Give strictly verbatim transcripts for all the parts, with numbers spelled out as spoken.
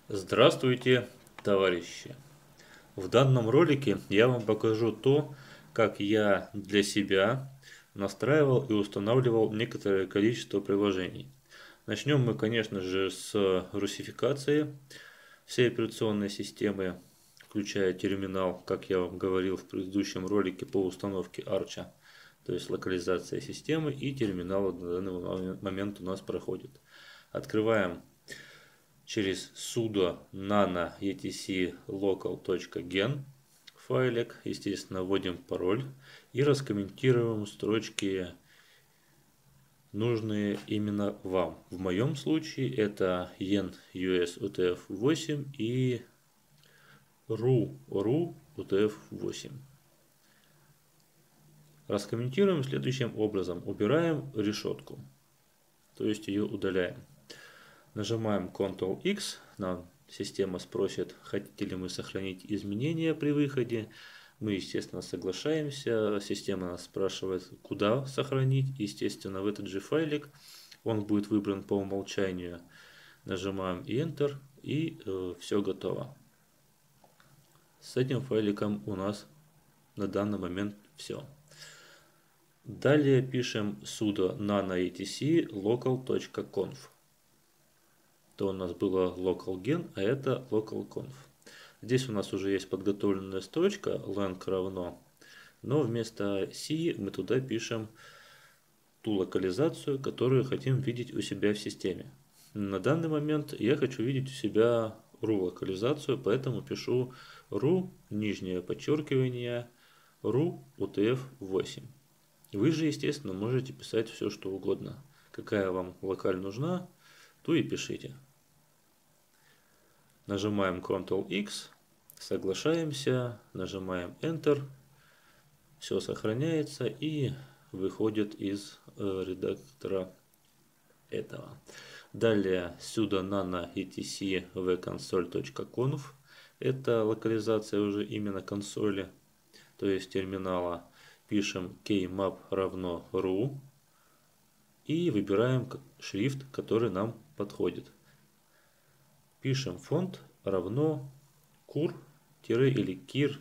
Здравствуйте, товарищи! В данном ролике я вам покажу то, как я для себя настраивал и устанавливал некоторое количество приложений. Начнем мы, конечно же, с русификации всей операционной системы, включая терминал, как я вам говорил в предыдущем ролике по установке Arch, то есть локализация системы и терминала на данный момент у нас проходит. Открываем через sudo nano etc local.gen файлик, естественно, вводим пароль и раскомментируем строчки, нужные именно вам. В моем случае это ен ю эс ю ти эф восемь и ru ru ю ти эф восемь. Раскомментируем следующим образом. Убираем решетку, то есть ее удаляем. Нажимаем контрол икс, нам система спросит, хотите ли мы сохранить изменения при выходе. Мы, естественно, соглашаемся. Система нас спрашивает, куда сохранить. Естественно, в этот же файлик. Он будет выбран по умолчанию. Нажимаем Enter, и э, все готово. С этим файликом у нас на данный момент все. Далее пишем sudo nano etc local.conf. То у нас было localgen, а это localconf. Здесь у нас уже есть подготовленная строчка lang равно, но вместо C мы туда пишем ту локализацию, которую хотим видеть у себя в системе. На данный момент я хочу видеть у себя ru локализацию, поэтому пишу ru, нижнее подчеркивание, ru ю ти эф восемь. Вы же, естественно, можете писать все, что угодно. Какая вам локаль нужна, ту и пишите. Нажимаем контрол икс, соглашаемся, нажимаем Enter, все сохраняется и выходит из э, редактора этого. Далее sudo nano etc vconsole.conf, это локализация уже именно консоли, то есть терминала. Пишем keymap равно ru и выбираем шрифт, который нам подходит. Пишем фонд равно кур или кир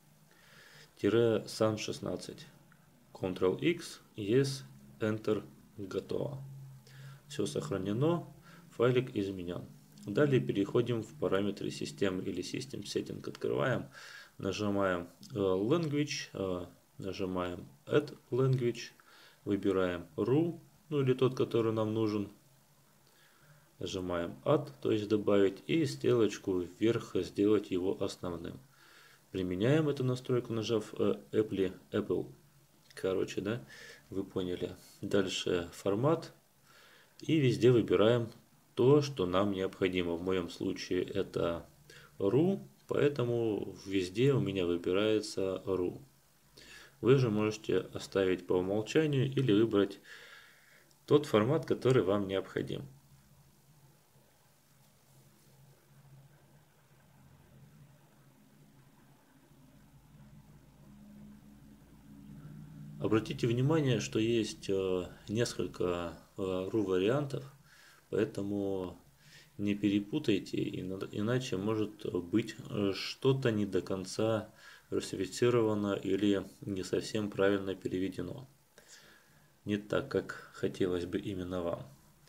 сан шестнадцать. контрол икс, yes, Enter, готово. Все сохранено, файлик изменен. Далее переходим в параметры системы или System Setting. Открываем, нажимаем Language, нажимаем Add Language, выбираем ru, ну или тот, который нам нужен. Нажимаем Add, то есть добавить, и стрелочку вверх сделать его основным. Применяем эту настройку, нажав Apple, Apple. Короче, да, вы поняли. Дальше формат. И везде выбираем то, что нам необходимо. В моем случае это ru, поэтому везде у меня выбирается ru. Вы же можете оставить по умолчанию или выбрать тот формат, который вам необходим. Обратите внимание, что есть несколько ru вариантов, поэтому не перепутайте, иначе может быть что-то не до конца русифицировано или не совсем правильно переведено. Не так, как хотелось бы именно вам.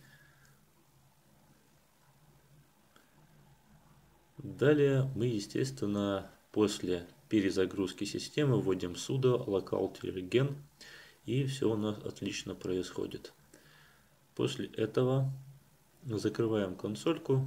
Далее мы, естественно, после перезагрузки системы вводим sudo local-gen, и все у нас отлично происходит. После этого закрываем консольку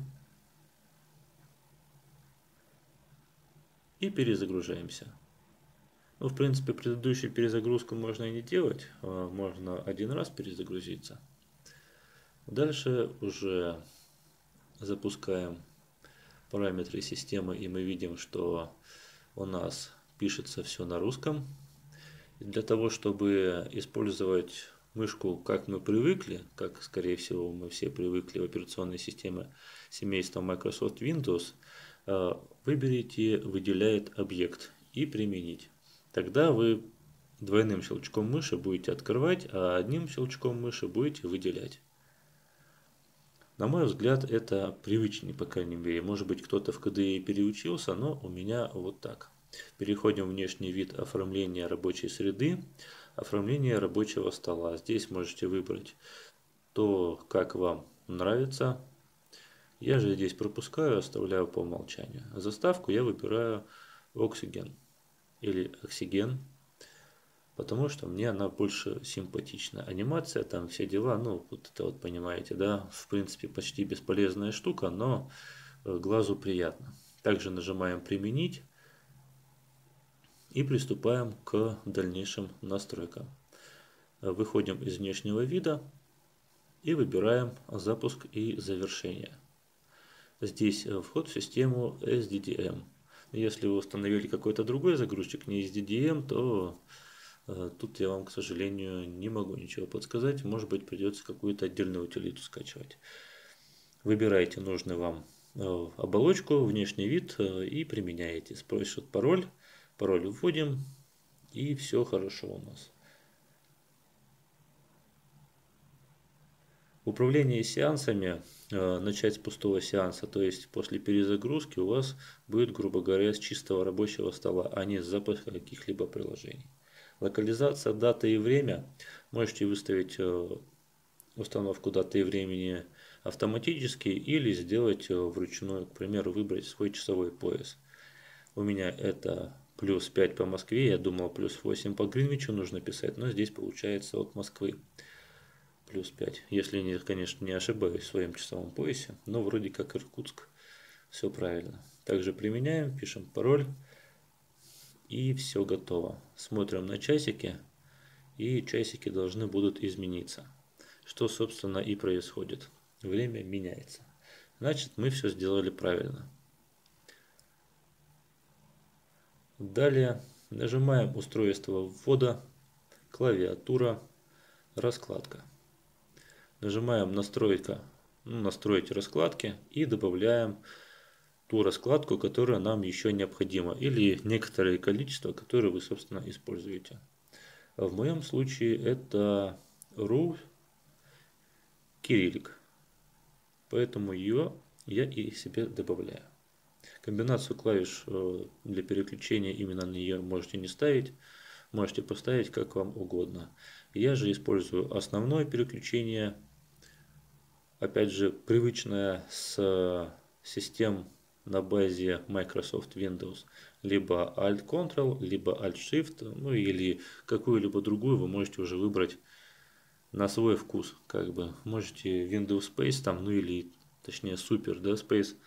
и перезагружаемся. Ну, в принципе, предыдущую перезагрузку можно и не делать, можно один раз перезагрузиться. Дальше уже запускаем параметры системы, и мы видим, что у нас пишется все на русском. Для того, чтобы использовать мышку, как мы привыкли, как, скорее всего, мы все привыкли в операционной системе семейства Microsoft Windows, выберите «Выделяет объект» и «Применить». Тогда вы двойным щелчком мыши будете открывать, а одним щелчком мыши будете выделять. На мой взгляд, это привычнее, по крайней мере. Может быть, кто-то в ка дэ и переучился, но у меня вот так. Переходим в внешний вид оформления рабочей среды, оформление рабочего стола. Здесь можете выбрать то, как вам нравится. Я же здесь пропускаю, оставляю по умолчанию. Заставку я выбираю Oxygen или Oxygen, потому что мне она больше симпатична. Анимация, там все дела, ну, вот это вот понимаете, да, в принципе почти бесполезная штука, но глазу приятно. Также нажимаем «Применить» и приступаем к дальнейшим настройкам. Выходим из внешнего вида и выбираем «Запуск и завершение». Здесь вход в систему эс ди ди эм. Если вы установили какой-то другой загрузчик, не эс ди ди эм, то э, тут я вам, к сожалению, не могу ничего подсказать. Может быть, придется какую-то отдельную утилиту скачивать. Выбираете нужную вам э, оболочку, внешний вид э, и применяете. Спросят пароль. Пароль вводим, и все хорошо у нас. Управление сеансами, э, начать с пустого сеанса, то есть после перезагрузки у вас будет, грубо говоря, с чистого рабочего стола, а не с запуска каких-либо приложений. Локализация, дата и время. Можете выставить э, установку даты и времени автоматически или сделать э, вручную, к примеру, выбрать свой часовой пояс. У меня это плюс пять по Москве, я думал плюс восемь по Гринвичу нужно писать, но здесь получается от Москвы. Плюс пять, если, не, конечно, не ошибаюсь в своем часовом поясе, но вроде как Иркутск, все правильно. Также применяем, пишем пароль и все готово. Смотрим на часики, и часики должны будут измениться, что, собственно, и происходит. Время меняется. Значит, мы все сделали правильно. Далее нажимаем устройство ввода, клавиатура, раскладка. Нажимаем настройка, ну, настроить раскладки и добавляем ту раскладку, которая нам еще необходима, или некоторое количество, которое вы, собственно, используете. В моем случае это ру кириллик, поэтому ее я и себе добавляю. Комбинацию клавиш для переключения именно на нее можете не ставить, можете поставить как вам угодно. Я же использую основное переключение, опять же, привычное с систем на базе Microsoft Windows, либо Alt-Control, либо Alt-Shift, ну или какую-либо другую вы можете уже выбрать на свой вкус, как бы. Можете Windows Space там, ну или, точнее, Super, да, Space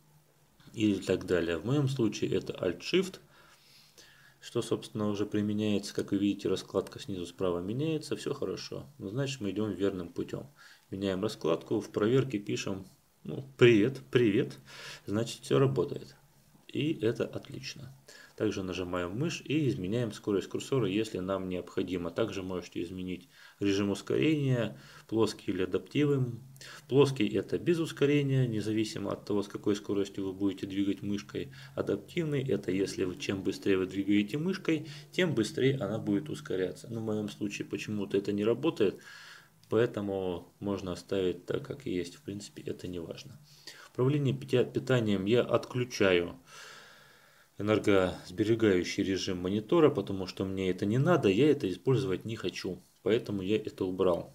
и так далее. В моем случае это Alt-Shift, что, собственно, уже применяется, как вы видите, раскладка снизу справа меняется, все хорошо. Ну, значит, мы идем верным путем. Меняем раскладку, в проверке пишем, ну, привет, привет, значит, все работает. И это отлично. Также нажимаем мышь и изменяем скорость курсора, если нам необходимо. Также можете изменить режим ускорения, плоский или адаптивный. Плоский это без ускорения, независимо от того, с какой скоростью вы будете двигать мышкой. Адаптивный это если вы, чем быстрее вы двигаете мышкой, тем быстрее она будет ускоряться. Но в моем случае почему-то это не работает, поэтому можно оставить так, как есть. В принципе, это не важно. Управление питанием я отключаю энергосберегающий режим монитора, потому что мне это не надо, я это использовать не хочу, поэтому я это убрал.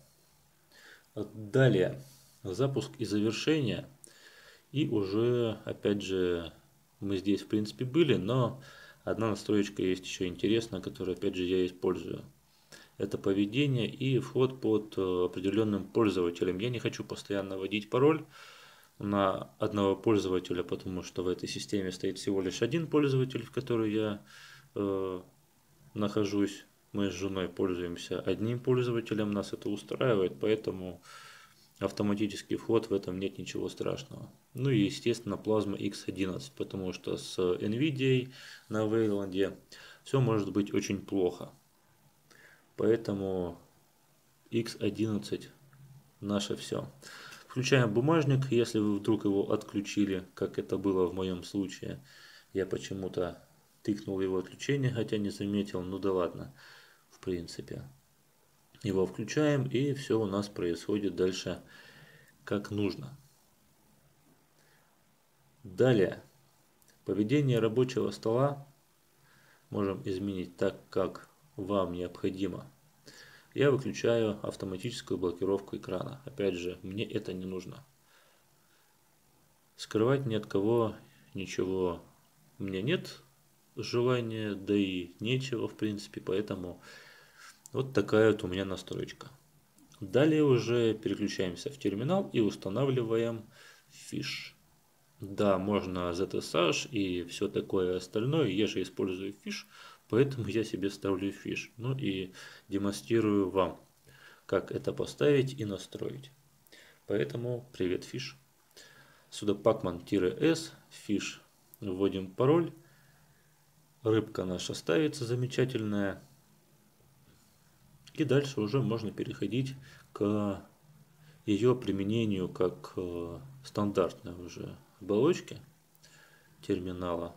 Далее запуск и завершение, и уже опять же мы здесь в принципе были, но одна настроечка есть еще интересная, которую опять же я использую. Это поведение и вход под определенным пользователем. Я не хочу постоянно вводить пароль на одного пользователя, потому что в этой системе стоит всего лишь один пользователь, в который я э, нахожусь. Мы с женой пользуемся одним пользователем, нас это устраивает, поэтому автоматический вход, в этом нет ничего страшного. Ну и естественно Plasma икс одиннадцать, потому что с NVIDIA на Wayland все может быть очень плохо. Поэтому икс одиннадцать наше все. Включаем бумажник, если вы вдруг его отключили, как это было в моем случае. Я почему-то тыкнул его отключение, хотя не заметил, ну да ладно, в принципе. Его включаем, и все у нас происходит дальше как нужно. Далее, поведение рабочего стола можем изменить так, как вам необходимо. Я выключаю автоматическую блокировку экрана. Опять же, мне это не нужно. Скрывать ни от кого ничего мне нет желания, да и нечего в принципе, поэтому вот такая вот у меня настроечка. Далее уже переключаемся в терминал и устанавливаем Fish. Да, можно зет эс эйч и все такое остальное, я же использую Fish, поэтому я себе ставлю Fish. Ну и демонстрирую вам, как это поставить и настроить. Поэтому привет, Fish. Сюда pacman-s, Fish, вводим пароль, рыбка наша ставится замечательная. И дальше уже можно переходить к ее применению как стандартной уже оболочки терминала.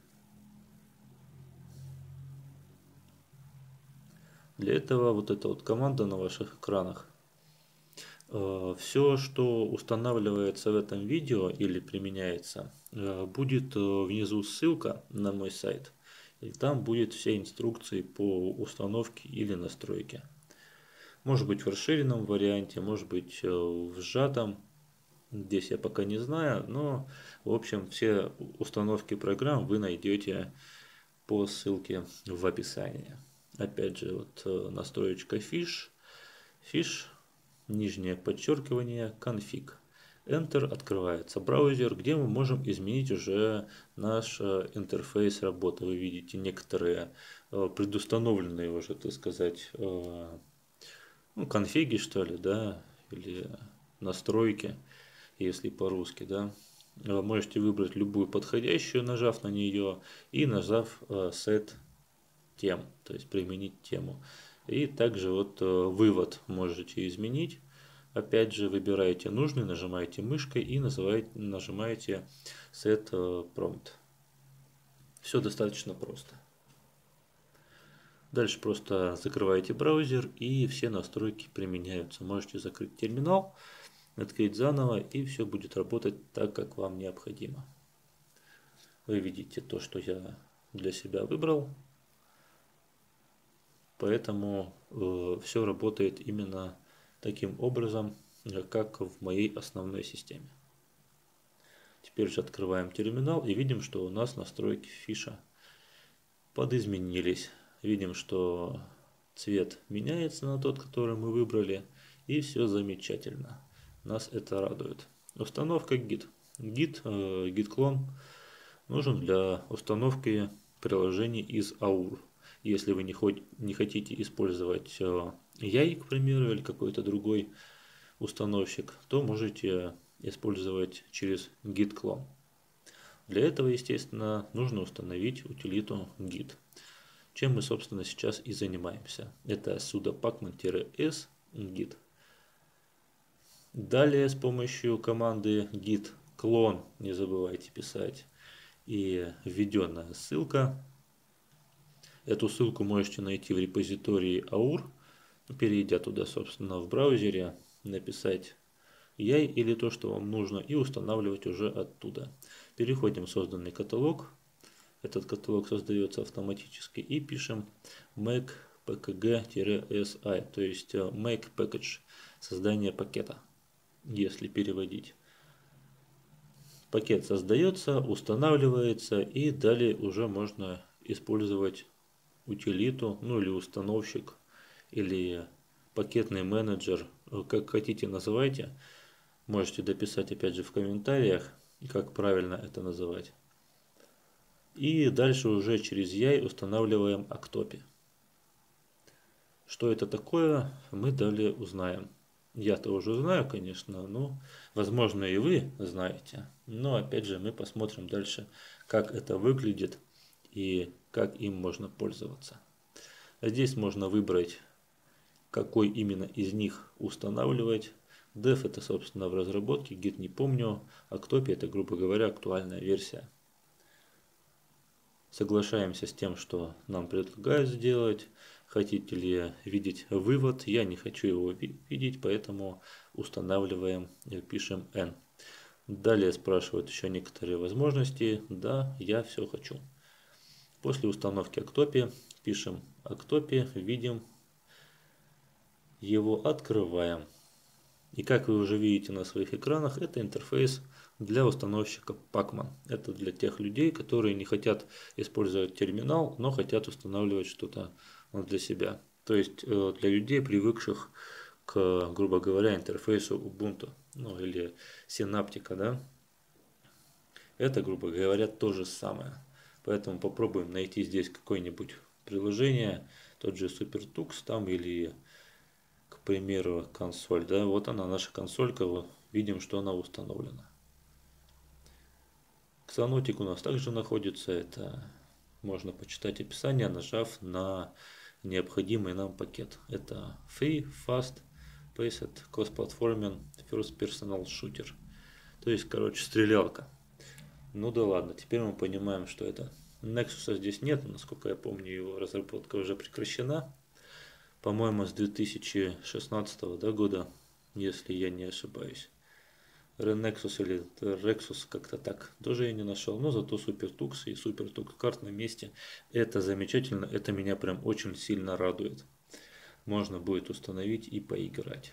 Для этого вот эта вот команда на ваших экранах. Все, что устанавливается в этом видео или применяется, будет внизу ссылка на мой сайт. И там будет все инструкции по установке или настройке. Может быть в расширенном варианте, может быть в сжатом. Здесь я пока не знаю, но в общем все установки программ вы найдете по ссылке в описании. Опять же, вот настроечка Fish, Fish, нижнее подчеркивание, config. Enter, открывается браузер, где мы можем изменить уже наш интерфейс работы. Вы видите некоторые предустановленные уже, так сказать, ну, конфиги, что ли, да, или настройки, если по-русски, да. Вы можете выбрать любую подходящую, нажав на нее и нажав set тем, то есть применить тему. И также вот вывод можете изменить. Опять же, выбираете нужный, нажимаете мышкой и называете, нажимаете Set Prompt. Все достаточно просто. Дальше просто закрываете браузер и все настройки применяются. Можете закрыть терминал, открыть заново и все будет работать так, как вам необходимо. Вы видите то, что я для себя выбрал. Поэтому э, все работает именно таким образом, как в моей основной системе. Теперь же открываем терминал и видим, что у нас настройки фиша подизменились. Видим, что цвет меняется на тот, который мы выбрали, и все замечательно. Нас это радует. Установка гид. Гид, э, гид-клон нужен для установки приложений из аур. Если вы не, хоть, не хотите использовать э, яй, к примеру, или какой-то другой установщик, то можете использовать через git-клон. Для этого, естественно, нужно установить утилиту git. Чем мы, собственно, сейчас и занимаемся. Это sudo pacman-s git. Далее с помощью команды git clone, не забывайте писать, и введенная ссылка. Эту ссылку можете найти в репозитории аур, перейдя туда, собственно, в браузере, написать яй или то, что вам нужно, и устанавливать уже оттуда. Переходим в созданный каталог. Этот каталог создается автоматически и пишем make pkg-si, то есть make package, создание пакета, если переводить. Пакет создается, устанавливается, и далее уже можно использовать утилиту, ну или установщик, или пакетный менеджер, как хотите называйте. Можете дописать опять же в комментариях, как правильно это называть. И дальше уже через яй устанавливаем Octopi. Что это такое, мы далее узнаем. Я-то уже знаю, конечно, но возможно и вы знаете. Но опять же мы посмотрим дальше, как это выглядит и как им можно пользоваться. Здесь можно выбрать, какой именно из них устанавливать. Dev это, собственно, в разработке, Git не помню, Octopi это, грубо говоря, актуальная версия. Соглашаемся с тем, что нам предлагают сделать. Хотите ли видеть вывод? Я не хочу его видеть, поэтому устанавливаем, пишем N. Далее спрашивают еще некоторые возможности. Да, я все хочу. После установки Octopi пишем Octopi, видим его, открываем. И как вы уже видите на своих экранах, это интерфейс для установщика Pacman. Это для тех людей, которые не хотят использовать терминал, но хотят устанавливать что-то для себя. То есть для людей, привыкших к, грубо говоря, интерфейсу Ubuntu, ну или Синаптика, да. Это, грубо говоря, то же самое. Поэтому попробуем найти здесь какое-нибудь приложение, тот же SuperTux там или, к примеру, консоль. Да, вот она, наша консолька, вот, видим, что она установлена. Xanotик у нас также находится, это можно почитать описание, нажав на необходимый нам пакет. Это Free, Fast, Paced, Cross Platforming, First Personal Shooter. То есть, короче, стрелялка. Ну да ладно, теперь мы понимаем, что это. Nexus здесь нет, насколько я помню, его разработка уже прекращена. По-моему, с две тысячи шестнадцатого да, года, если я не ошибаюсь. Renexus или Rexus как-то так тоже я не нашел, но зато SuperTux и SuperTux карт на месте. Это замечательно, это меня прям очень сильно радует. Можно будет установить и поиграть.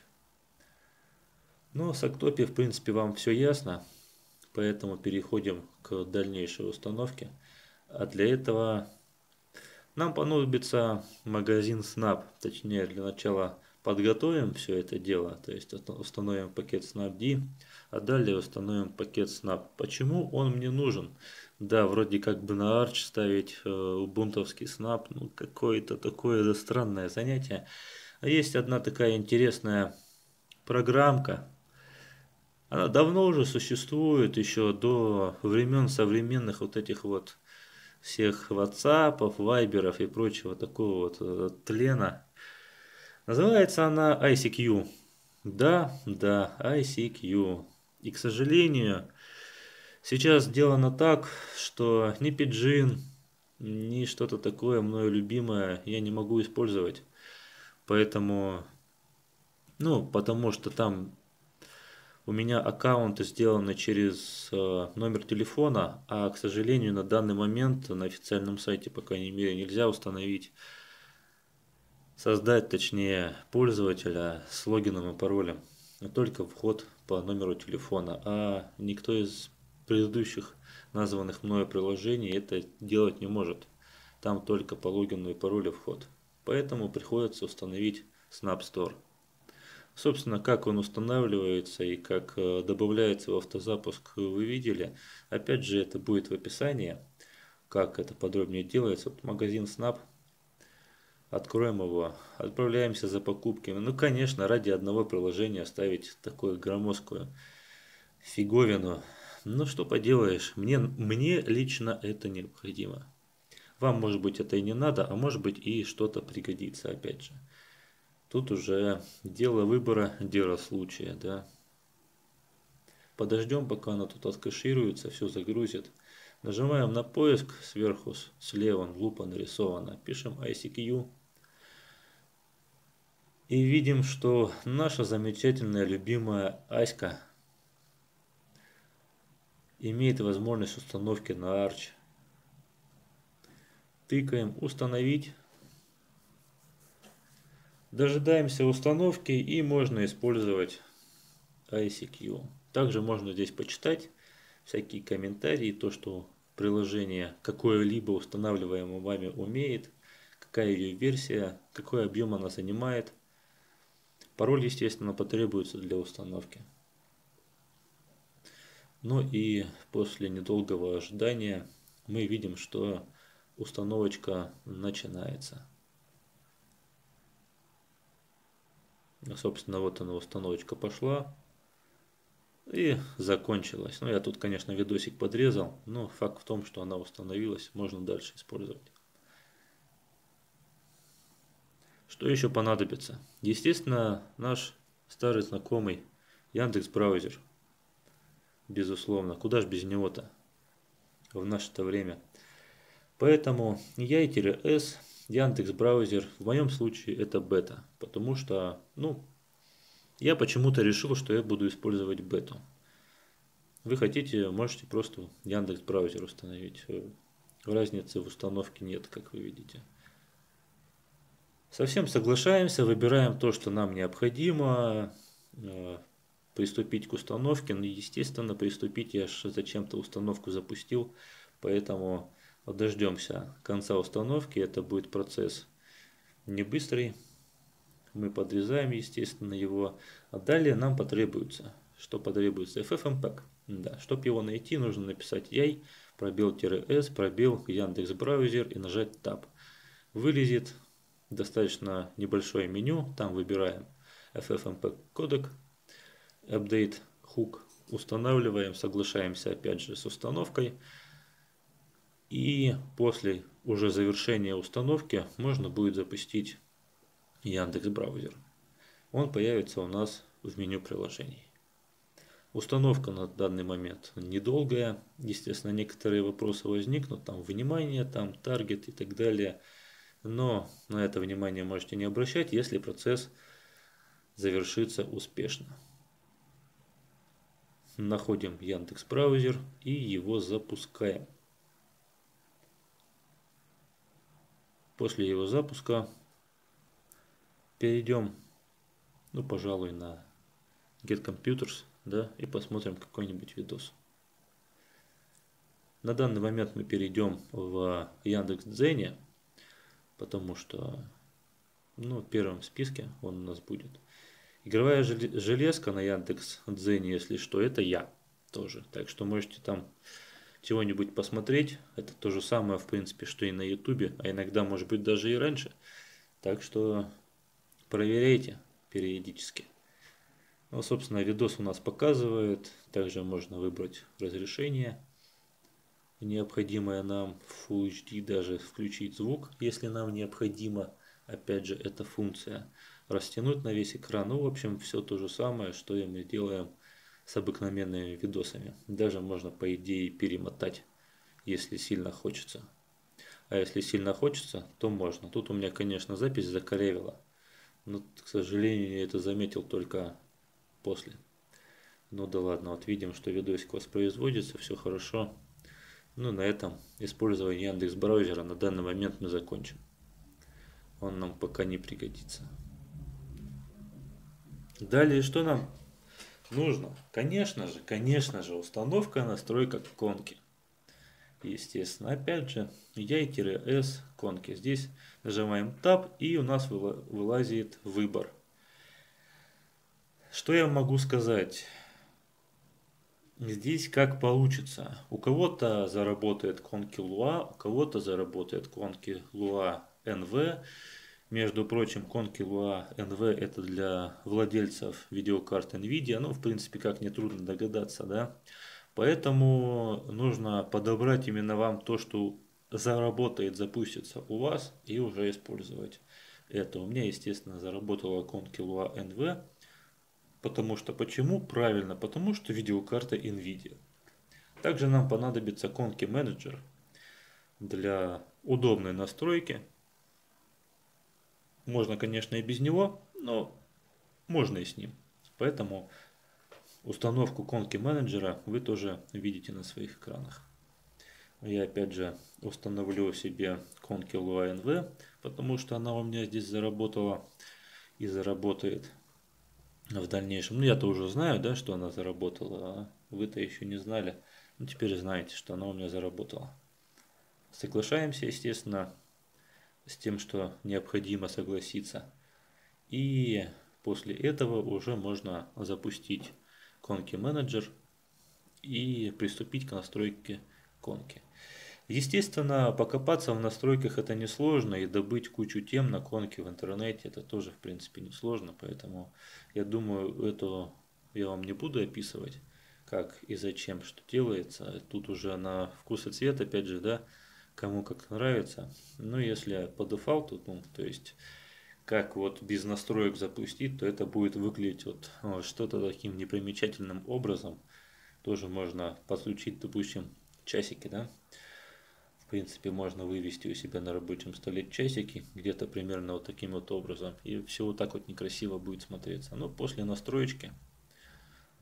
Но с Octopi в принципе вам все ясно, поэтому переходим к дальнейшей установке. А для этого нам понадобится магазин Snap, точнее для начала подготовим все это дело, то есть установим пакет snapd, а далее установим пакет Snap. Почему он мне нужен? Да, вроде как бы на Arch ставить э, убунтовский Snap, ну какое-то такое странное занятие. А есть одна такая интересная программка. Она давно уже существует, еще до времен современных вот этих вот всех ватсапов, вайберов и прочего такого вот э, тлена. Называется она ай си кью. Да, да, ай си кью. И, к сожалению, сейчас сделано так, что ни Pidgin, ни что-то такое мною любимое я не могу использовать. Поэтому, ну, потому что там у меня аккаунты сделаны через э, номер телефона, а, к сожалению, на данный момент на официальном сайте, по крайней мере, нельзя установить, создать, точнее, пользователя с логином и паролем. Только вход по номеру телефона, а никто из предыдущих названных мною приложений это делать не может. Там только по логину и паролю вход. Поэтому приходится установить Snap Store. Собственно, как он устанавливается и как добавляется в автозапуск, вы видели. Опять же, это будет в описании, как это подробнее делается. Вот магазин Snap. Откроем его, отправляемся за покупками. Ну, конечно, ради одного приложения ставить такую громоздкую фиговину. Ну, что поделаешь, мне, мне лично это необходимо. Вам, может быть, это и не надо, а может быть и что-то пригодится, опять же. Тут уже дело выбора, дело случая, да. Подождем, пока она тут откэшируется, все загрузит. Нажимаем на поиск, сверху слева лупа нарисована. Пишем ай си кью. И видим, что наша замечательная любимая Аська имеет возможность установки на Arch. Тыкаем «Установить». Дожидаемся установки и можно использовать ай си кью. Также можно здесь почитать всякие комментарии, то, что приложение какое-либо устанавливаемое вами умеет, какая ее версия, какой объем она занимает. Пароль, естественно, потребуется для установки. Ну и после недолгого ожидания мы видим, что установочка начинается. Собственно, вот она, установочка пошла и закончилась. Ну, я тут, конечно, видосик подрезал, но факт в том, что она установилась, можно дальше использовать. Что еще понадобится? Естественно, наш старый знакомый Яндекс.Браузер. Безусловно, куда ж без него-то в наше-то время. Поэтому яй-S, Яндекс.Браузер, в моем случае это бета, потому что, ну, я почему-то решил, что я буду использовать бету. Вы хотите, можете просто Яндекс браузер установить. Разницы в установке нет, как вы видите. Совсем соглашаемся, выбираем то, что нам необходимо. Приступить к установке. Ну, естественно, приступить я же зачем-то установку запустил, поэтому дождемся конца установки. Это будет процесс не быстрый. Мы подрезаем, естественно, его. А далее нам потребуется, что потребуется? эф эф эмпег. Да, чтобы его найти, нужно написать яй, пробел-с, пробел, Яндекс браузер и нажать Tab. Вылезет достаточно небольшое меню, там выбираем эф эф эмпег кодек, update hook, устанавливаем, соглашаемся опять же с установкой. И после уже завершения установки можно будет запустить Яндекс браузер. Он появится у нас в меню приложений. Установка на данный момент недолгая. Естественно, некоторые вопросы возникнут, там внимание, там таргет и так далее. Но на это внимание можете не обращать, если процесс завершится успешно. Находим Яндекс браузер и его запускаем. После его запуска перейдем, ну, пожалуй, на Get Computers, да, и посмотрим какой-нибудь видос. На данный момент мы перейдем в Яндекс.Дзене, потому что, ну, в первом списке он у нас будет. Игровая железка на Яндекс.Дзене, если что, это я тоже. Так что можете там чего-нибудь посмотреть. Это то же самое, в принципе, что и на Ютубе, а иногда, может быть, даже и раньше. Так что проверяйте периодически. Ну, собственно, видос у нас показывает. Также можно выбрать разрешение, необходимое нам в Full эйч ди, даже включить звук, если нам необходимо. Опять же, эта функция. Растянуть на весь экран. Ну, в общем, все то же самое, что и мы делаем с обыкновенными видосами. Даже можно, по идее, перемотать, если сильно хочется. А если сильно хочется, то можно. Тут у меня, конечно, запись закорявила. Но, к сожалению, я это заметил только после. Ну да ладно, вот видим, что видосик воспроизводится, все хорошо. Ну, на этом использование Яндекс браузера на данный момент мы закончим. Он нам пока не пригодится. Далее, что нам нужно? Конечно же, конечно же, установка, настройка конки. Естественно, опять же, яй-с конки. Здесь нажимаем Tab, и у нас вылазит выбор. Что я могу сказать? Здесь как получится. У кого-то заработает конки Lua, у кого-то заработает конки Lua эн ви. Между прочим, конки Lua эн ви это для владельцев видеокарт Nvidia. Ну, в принципе, как нетрудно догадаться, да. Поэтому нужно подобрать именно вам то, что заработает, запустится у вас, и уже использовать это. У меня, естественно, заработала конки Lua эн ви. Потому что, почему? Правильно, потому что видеокарта Nvidia. Также нам понадобится конки менеджер для удобной настройки. Можно, конечно, и без него, но можно и с ним. Поэтому установку конки менеджера вы тоже видите на своих экранах. Я опять же установлю себе конки Lua эн ви, потому что она у меня здесь заработала и заработает в дальнейшем. Ну, я-то уже знаю, да, что она заработала, а вы-то еще не знали. Ну, теперь знаете, что она у меня заработала. Соглашаемся, естественно, с тем, что необходимо согласиться. И после этого уже можно запустить конки менеджер и приступить к настройке конки. Естественно, покопаться в настройках это несложно, и добыть кучу тем на конке в интернете это тоже в принципе несложно, поэтому я думаю, это я вам не буду описывать, как и зачем, что делается. Тут уже на вкус и цвет, опять же, да, кому как нравится. Но если по дефолту, ну, то есть как вот без настроек запустить, то это будет выглядеть вот, вот что-то таким непримечательным образом. Тоже можно подключить, допустим, часики, да. В принципе, можно вывести у себя на рабочем столе часики, где-то примерно вот таким вот образом. И все вот так вот некрасиво будет смотреться. Но после настроечки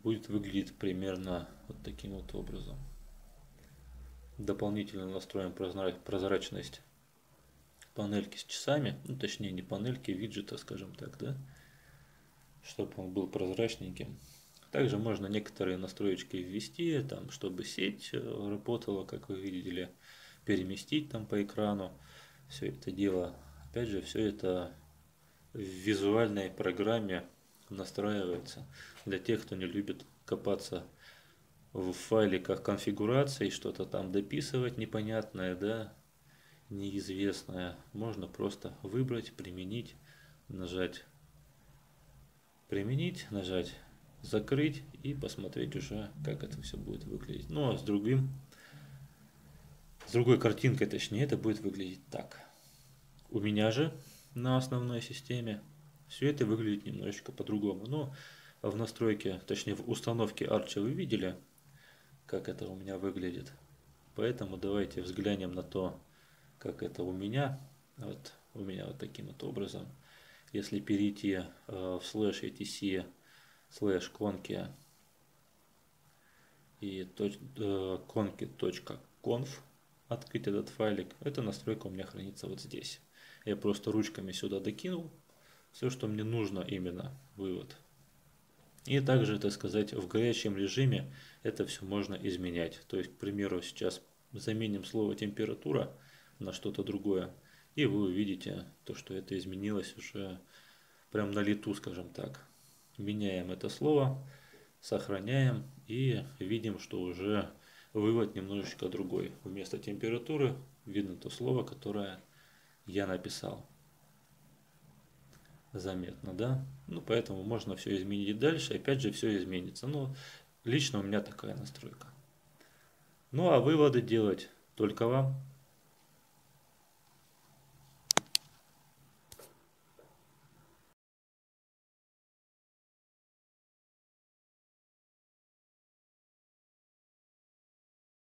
будет выглядеть примерно вот таким вот образом. Дополнительно настроим прозрачность панельки с часами, ну точнее не панельки, виджета, скажем так, да, чтобы он был прозрачненьким. Также можно некоторые настроечки ввести, там, чтобы сеть работала, как вы видели, переместить там по экрану. Все это дело, опять же, все это в визуальной программе настраивается. Для тех, кто не любит копаться в файликах конфигурации, что-то там дописывать непонятное, да, неизвестное, можно просто выбрать, применить, нажать применить, нажать закрыть и посмотреть уже, как это все будет выглядеть. Ну а с другим, с другой картинкой, точнее, это будет выглядеть так. У меня же на основной системе все это выглядит немножечко по-другому. Но в настройке, точнее в установке Arch вы видели, как это у меня выглядит. Поэтому давайте взглянем на то, как это у меня. Вот у меня вот таким вот образом. Если перейти в слэш etc слэш конки и conky.conf, открыть этот файлик, эта настройка у меня хранится вот здесь. Я просто ручками сюда докинул все, что мне нужно, именно вывод. И также, так сказать, в горячем режиме это все можно изменять. То есть, к примеру, сейчас заменим слово температура на что-то другое, и вы увидите то, что это изменилось уже прям на лету, скажем так. Меняем это слово, сохраняем и видим, что уже вывод немножечко другой. Вместо температуры видно то слово, которое я написал. Заметно, да? Ну, поэтому можно все изменить дальше. Опять же, все изменится. Но лично у меня такая настройка. Ну, а выводы делать только вам.